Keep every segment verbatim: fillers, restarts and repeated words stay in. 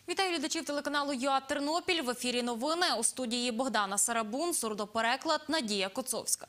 Вітаю глядачів телеканалу ЮА Тернопіль. В ефірі новини. У студії Богдана Сарабун, сурдопереклад Надія Коцовська.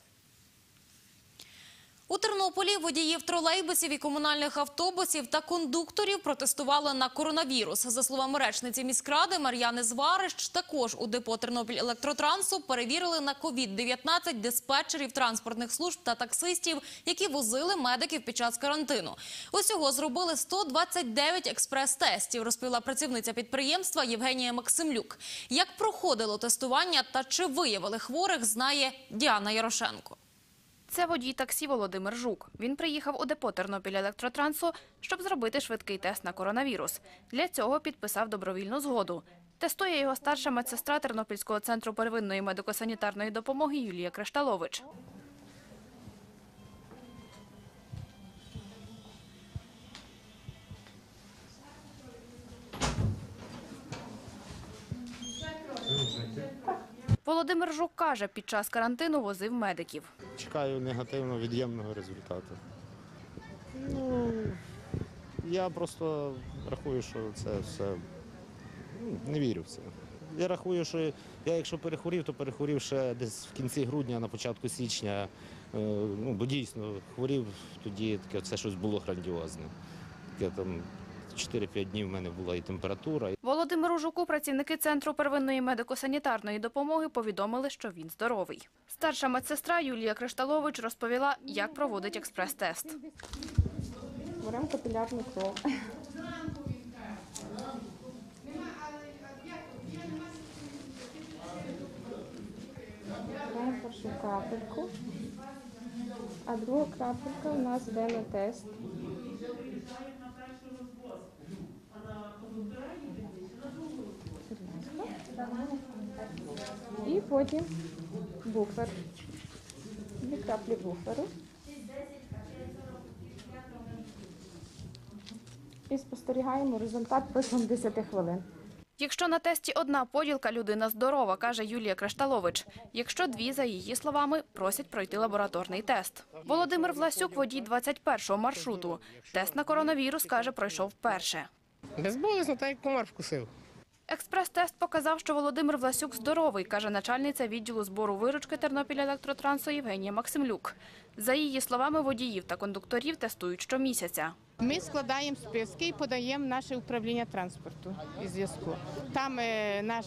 У Тернополі водіїв тролейбусів і комунальних автобусів та кондукторів протестували на коронавірус. За словами речниці міськради Мар'яни Зварищ, також у депо Тернопіль-Електротрансу перевірили на ковід дев'ятнадцять диспетчерів транспортних служб та таксистів, які возили медиків під час карантину. Усього зробили сто двадцять дев'ять експрес-тестів, розповіла працівниця підприємства Євгенія Максимлюк. Як проходило тестування та чи виявили хворих, знає Діана Ярошенко. Це водій таксі Володимир Жук. Він приїхав у депо Тернопіль-Електротрансу, щоб зробити швидкий тест на коронавірус. Для цього підписав добровільну згоду. Тестує його старша медсестра Тернопільського центру первинної медико-санітарної допомоги Юлія Кришталович. Володимир Жук каже, під час карантину возив медиків. Чекаю негативного від'ємного результату. Ну, я просто рахую, що це все, ну, не вірю в це. Я рахую, що я якщо перехворів, то перехворів ще десь в кінці грудня, на початку січня. Ну, бо дійсно хворів, тоді таке це щось було грандіозне. Таке там чотири-п'ять днів в мене була і температура. Володимиру Жуку працівники Центру первинної медико-санітарної допомоги повідомили, що він здоровий. Старша медсестра Юлія Кришталович розповіла, як проводить експрес-тест. Беремо капілярну кров. Беремо першу крапельку, а друга крапелька у нас йде на тест. І потім буфер, дві краплі буферу. І спостерігаємо результат протягом десяти хвилин. Якщо на тесті одна поділка, людина здорова, каже Юлія Кришталович. Якщо дві, за її словами, просять пройти лабораторний тест. Володимир Власюк – водій двадцять першого маршруту. Тест на коронавірус, каже, пройшов вперше. Безболісно, так як комар вкусив. Експрес-тест показав, що Володимир Власюк здоровий, каже начальниця відділу збору виручки Тернопіль-Електротрансу Євгенія Максимлюк. За її словами, водіїв та кондукторів тестують щомісяця. Ми складаємо списки і подаємо в наше управління транспорту і зв'язку. Там наш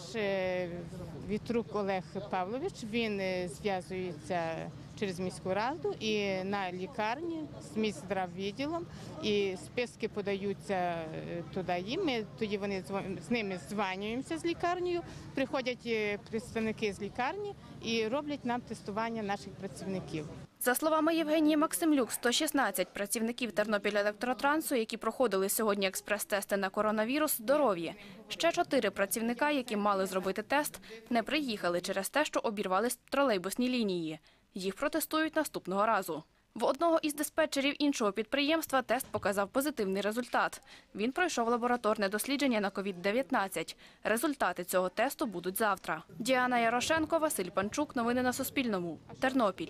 Вітрук Олег Павлович, він зв'язується через міську раду і на лікарні з міськздраввідділом, і списки подаються туди їм. Ми тоді вони з ними дзвонюємося з лікарнею, приходять представники з лікарні і роблять нам тестування наших працівників. За словами Євгенії Максимлюк, сто шістнадцять працівників Тернопіль-Електротрансу, які проходили сьогодні експрес-тести на коронавірус, здорові. Ще чотири працівника, які мали зробити тест, не приїхали через те, що обірвались тролейбусні лінії. Їх протестують наступного разу. В одного із диспетчерів іншого підприємства тест показав позитивний результат. Він пройшов лабораторне дослідження на ковід дев'ятнадцять. Результати цього тесту будуть завтра. Діана Ярошенко, Василь Панчук. Новини на Суспільному. Тернопіль.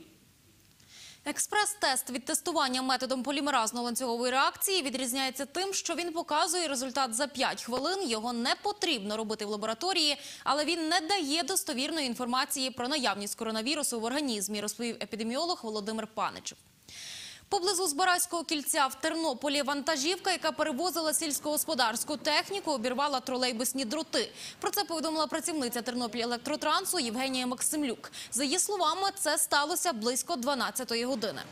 Експрес-тест від тестування методом полімеразно-ланцюгової реакції відрізняється тим, що він показує результат за п'ять хвилин. Його не потрібно робити в лабораторії, але він не дає достовірної інформації про наявність коронавірусу в організмі, розповів епідеміолог Володимир Паничев. Поблизу Збаразького кільця в Тернополі вантажівка, яка перевозила сільськогосподарську техніку, обірвала тролейбусні дроти. Про це повідомила працівниця Тернопіль-Електротрансу Євгенія Максимлюк. За її словами, це сталося близько дванадцятої години.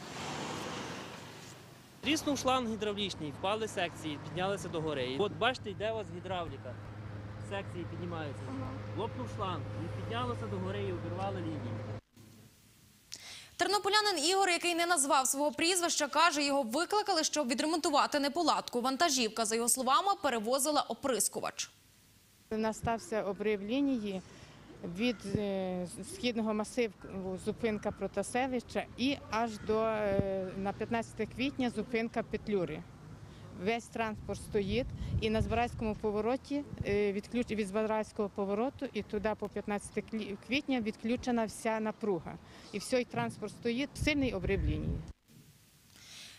Тріснув шланг гідравлічний, впали секції, піднялися догори. От бачите, йде у вас гідравліка. Секції піднімаються. Лопнув шланг, і піднялося догори і обірвали лінії. Тернополянин Ігор, який не назвав свого прізвища, каже, його викликали, щоб відремонтувати неполадку. Вантажівка, за його словами, перевозила оприскувач. У нас стався обрив лінії від східного масиву зупинка Протасевича і аж до на п'ятнадцяте квітня зупинка Петлюри. Весь транспорт стоїть і на Збаразькому повороті, від Збаразького повороту і туди по п'ятнадцяте квітня відключена вся напруга. І все, і транспорт стоїть, сильний обрив лінії.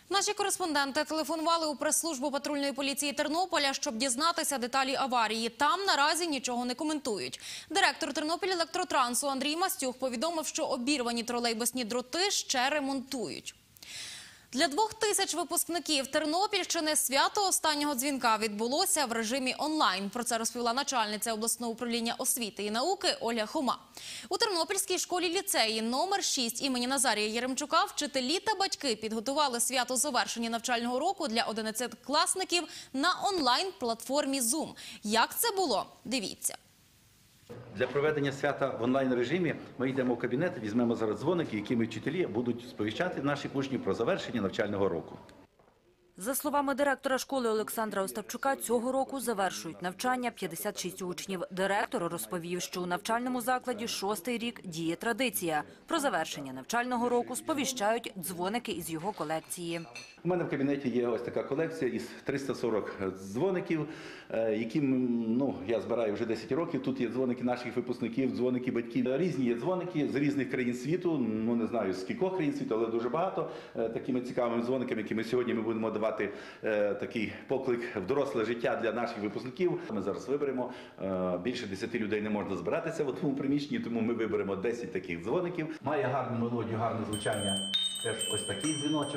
Наші кореспонденти телефонували у прес-службу патрульної поліції Тернополя, щоб дізнатися деталі аварії. Там наразі нічого не коментують. Директор Тернопіль-Електротрансу Андрій Мастюх повідомив, що обірвані тролейбусні дроти ще ремонтують. Для двох тисяч випускників Тернопільщини свято останнього дзвінка відбулося в режимі онлайн. Про це розповіла начальниця обласного управління освіти і науки Ольга Хома. У Тернопільській школі-ліцеї номер шість імені Назарія Єремчука вчителі та батьки підготували свято завершення навчального року для одинадцятикласників на онлайн-платформі Zoom. Як це було? Дивіться. Для проведення свята в онлайн-режимі ми йдемо в кабінет, візьмемо зараз дзвоники, якими вчителі будуть сповіщати наших учнів про завершення навчального року. За словами директора школи Олександра Остапчука, цього року завершують навчання п'ятдесят шість учнів. Директор розповів, що у навчальному закладі шостий рік діє традиція. Про завершення навчального року сповіщають дзвоники із його колекції. У мене в кабінеті є ось така колекція із триста сорок дзвоників, які ну, я збираю вже десять років. Тут є дзвоники наших випускників, дзвоники батьків. Різні є дзвоники з різних країн світу, ну не знаю з кількох країн світу, але дуже багато. Такими цікавими дзвониками, якими сьогодні ми будемо давати такий поклик в доросле життя для наших випускників. Ми зараз виберемо, більше десяти людей не можна збиратися в одному приміщенні, тому ми виберемо десять таких дзвоників. Має гарну мелодію, гарне звучання теж ось такий дзвіночок.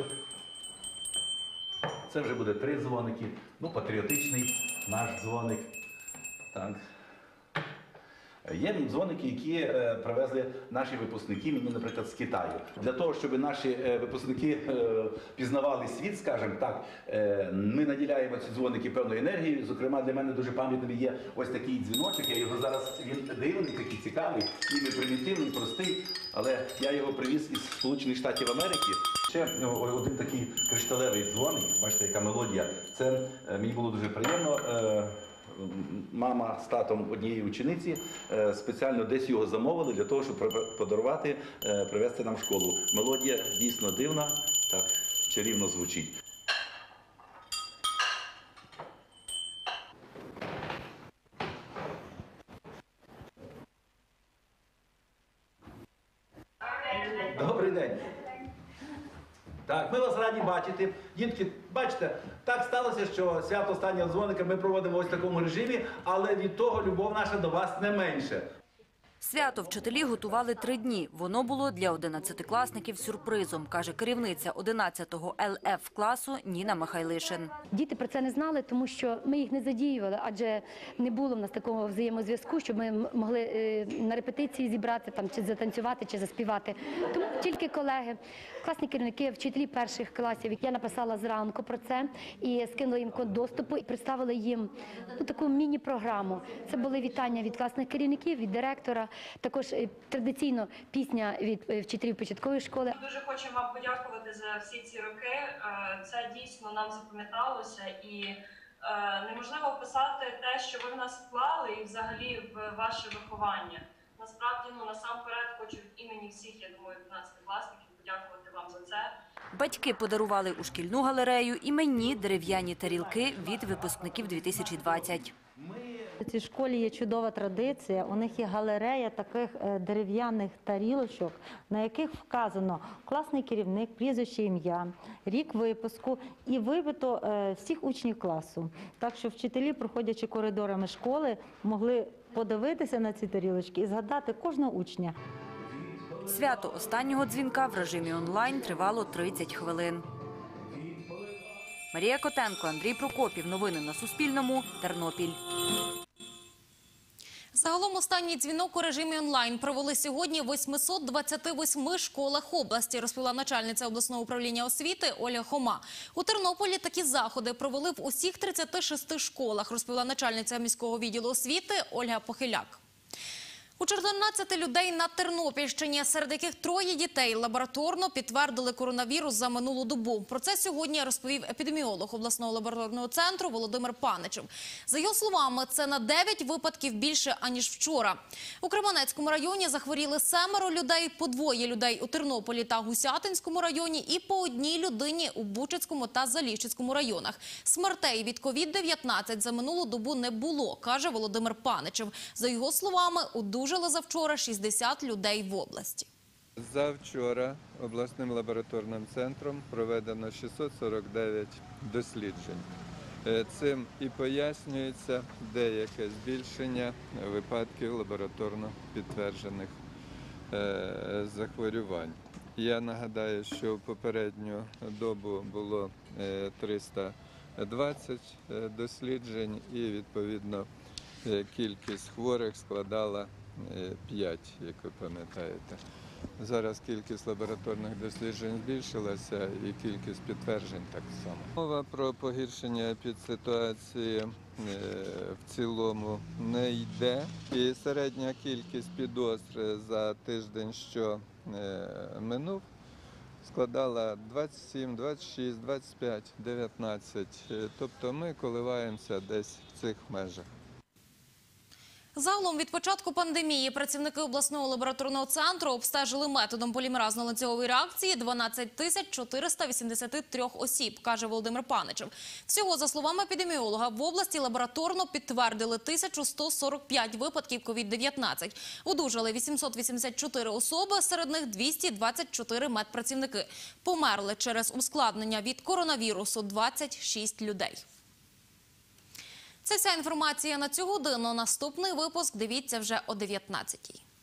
Це вже буде три дзвоники, ну, патріотичний наш дзвоник. Так. Є дзвоники, які е, привезли наші випускники, мені, наприклад, з Китаю. Для того, щоб наші е, випускники е, пізнавали світ, скажімо так, е, ми наділяємо ці дзвоники певною енергією. Зокрема, для мене дуже пам'ятним є ось такий дзвіночок. Я його зараз, він дивний, такий цікавий, ніби примітивний, простий, але я його привіз із Сполучених Штатів Америки. Ще один такий кришталевий дзвоник, бачите, яка мелодія. Це е, мені було дуже приємно. Е, Мама з татом однієї учениці спеціально десь його замовили для того, щоб подарувати, привезти нам в школу. Мелодія дійсно дивна, так чарівно звучить. Добрий день. Так, ми вас раді бачити. Дітки, бачите, так сталося, що свято останнього дзвоника ми проводимо ось в такому режимі, але від того любов наша до вас не менше. Свято вчителі готували три дні. Воно було для одинадцятикласників сюрпризом, каже керівниця одинадцятого Ел Еф класу Ніна Михайлишин. Діти про це не знали, тому що ми їх не задіювали, адже не було в нас такого взаємозв'язку, щоб ми могли на репетиції зібрати, там, чи затанцювати, чи заспівати. Тому тільки колеги, класні керівники, вчителі перших класів, я написала зранку про це і скинула їм код доступу і представила їм ну, таку міні-програму. Це були вітання від класних керівників, від директора. Також традиційно пісня від вчителів початкової школи. Дуже хочу вам подякувати за всі ці роки. Це дійсно нам запам'яталося і неможливо описати те, що ви в нас вклали і взагалі в ваше виховання. Насправді, ну насамперед хочу від імені всіх, я думаю, одинадцятикласників подякувати вам за це. Батьки подарували у шкільну галерею іменні дерев'яні тарілки від випускників дві тисячі двадцять. У цій школі є чудова традиція, у них є галерея таких дерев'яних тарілочок, на яких вказано класний керівник, прізвище, ім'я, рік випуску і вибито всіх учнів класу. Так що вчителі, проходячи коридорами школи, могли подивитися на ці тарілочки і згадати кожного учня. Свято останнього дзвінка в режимі онлайн тривало тридцять хвилин. Марія Котенко, Андрій Прокопів. Новини на Суспільному. Тернопіль. Загалом останній дзвінок у режимі онлайн провели сьогодні в восьмистах двадцяти восьми школах області, розповіла начальниця обласного управління освіти Ольга Хома. У Тернополі такі заходи провели в усіх тридцяти шести школах, розповіла начальниця міського відділу освіти Ольга Похиляк. У чотирнадцяти людей на Тернопільщині, серед яких троє дітей, лабораторно підтвердили коронавірус за минулу добу. Про це сьогодні розповів епідеміолог обласного лабораторного центру Володимир Паничев. За його словами, це на дев'ять випадків більше, аніж вчора. У Кременецькому районі захворіли семеро людей, по двоє людей у Тернополі та Гусятинському районі і по одній людині у Бучацькому та Заліщицькому районах. Смертей від ковід дев'ятнадцять за минулу добу не було, каже Володимир Паничев. За його словами, у одужали за вчора шістдесят людей в області. Завчора обласним лабораторним центром проведено шістсот сорок дев'ять досліджень. Цим і пояснюється деяке збільшення випадків лабораторно підтверджених захворювань. Я нагадаю, що в попередню добу було триста двадцять досліджень і, відповідно, кількість хворих складала п'ять, як ви пам'ятаєте. Зараз кількість лабораторних досліджень збільшилася і кількість підтверджень так само. Мова про погіршення епідситуації в цілому не йде. І середня кількість підозр за тиждень, що минув, складала двадцять сім, двадцять шість, двадцять п'ять, дев'ятнадцять. Тобто ми коливаємося десь в цих межах. Загалом від початку пандемії працівники обласного лабораторного центру обстежили методом полімеразно-ланцюгової реакції дванадцять тисяч чотириста вісімдесят три осіб, каже Володимир Паничев. Всього, за словами епідеміолога, в області лабораторно підтвердили тисячу сто сорок п'ять випадків ковід дев'ятнадцять. Одужали вісімсот вісімдесят чотири особи, серед них двісті двадцять чотири медпрацівники. Померли через ускладнення від коронавірусу двадцять шість людей. Це вся інформація на цю годину. Наступний випуск дивіться вже о дев'ятнадцятій.